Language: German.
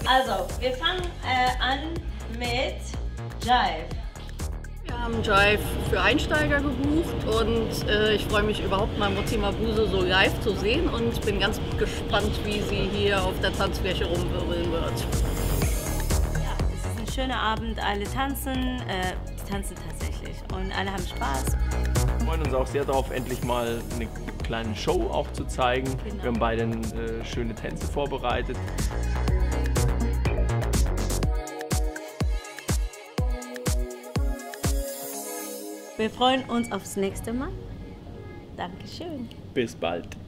Also, wir fangen an mit Jive. Wir haben Jive für Einsteiger gebucht und ich freue mich überhaupt mal Mozzi Mabuse so live zu sehen und bin ganz gespannt, wie sie hier auf der Tanzfläche rumwirbeln wird. Ja, es ist ein schöner Abend, alle tanzen, tanzen tatsächlich und alle haben Spaß. Wir freuen uns auch sehr darauf, endlich mal eine kleine Show auch zu zeigen. Genau. Wir haben beide schöne Tänze vorbereitet. Wir freuen uns aufs nächste Mal. Dankeschön. Bis bald.